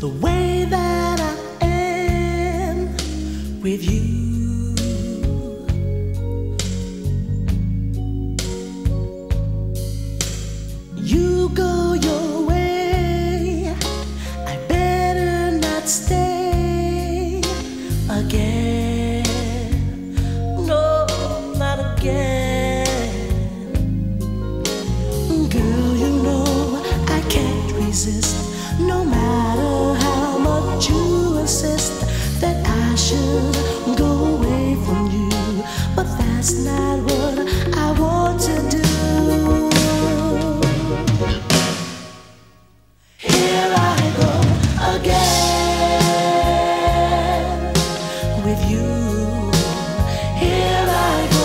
the way that I am with you. You go your way, I better not stay again. No, not again. Girl, you know I can't resist, no matter how much you insist that I should go away from you. But that's not what I want to do. Here I go again with you. Here I go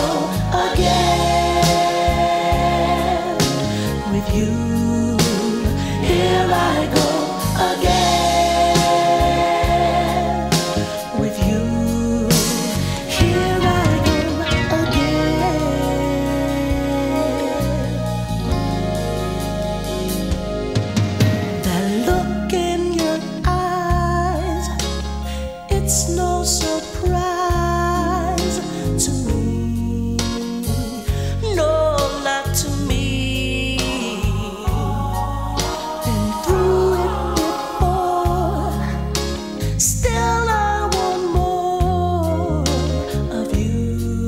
again with you. Here I go again with you. Here I go again. That look in your eyes, it's no surprise to me. No, not to me. Been through it before, still I want more of you.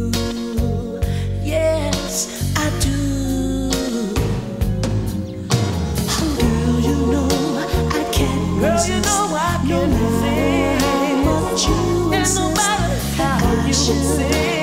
Yes, I do. Girl, you know I can't resist. No matter how much you insist, I should